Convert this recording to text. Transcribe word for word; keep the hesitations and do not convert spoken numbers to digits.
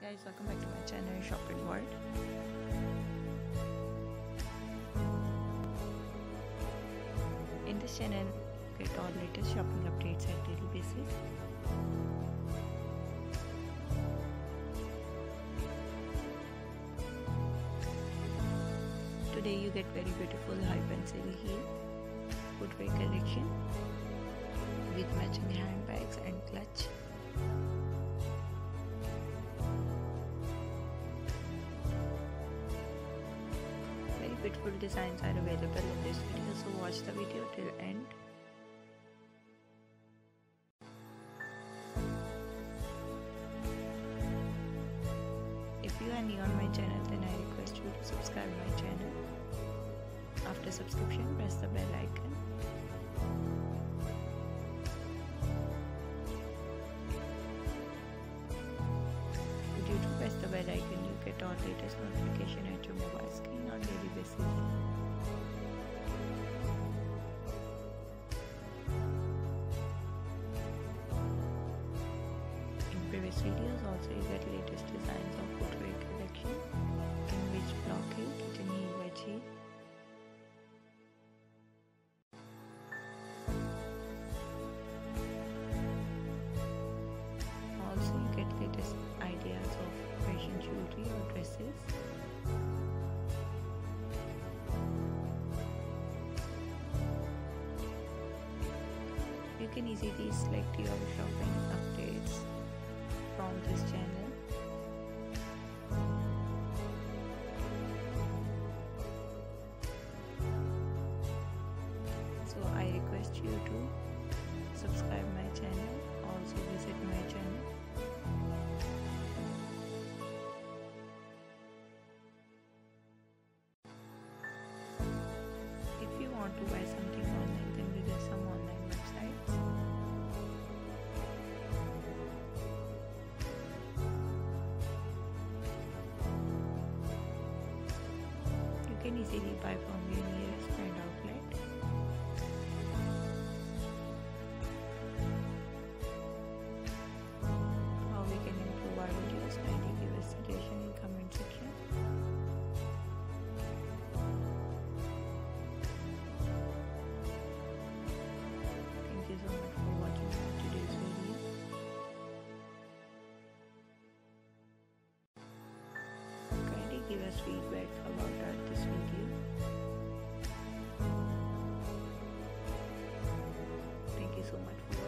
guys, welcome back to my channel Shopping World. In this channel, get all latest shopping updates at daily basis. Today you get very beautiful high pencil heel footwear collection with matching handbags and clutch. Very beautiful designs are available in this video, so watch the video till end. If you are new on my channel, then I request you to subscribe my channel. After subscription, press the bell icon. Due to press the bell icon, you get all latest notification at your mobile screen on daily basis. In previous videos, also you get latest designs of footwear collection in which block heel, kitten heel, wedge heel. Also, you get latest ideas of fashion jewelry or dresses. You can easily select your shopping updates from this channel. So I request you to subscribe my channel, also visit my channel. If you want to buy something online, then visit some online websites. You can easily buy from your nearest brand outlet. How we can improve our videos, kindly give us suggestion in comment section. Thank you so much for watching today's video. Kindly give us feedback about our this video. Thank you so much for watching.